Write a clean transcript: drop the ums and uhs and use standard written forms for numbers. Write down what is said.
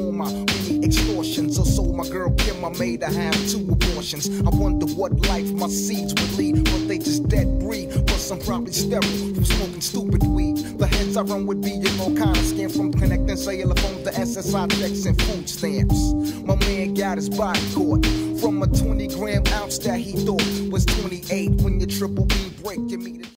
all my many extortions. Or so my girl Kim, I made her have 2 abortions. I wonder what life my seeds would lead, but they just dead breed. Plus I'm probably sterile from smoking stupid weed. The heads I run would be in all kind of scam, from connecting cellular phones to SSI checks and food stamps. My man got his body caught from a 20-gram ounce that he thought was 28. When your triple B break, you meet it.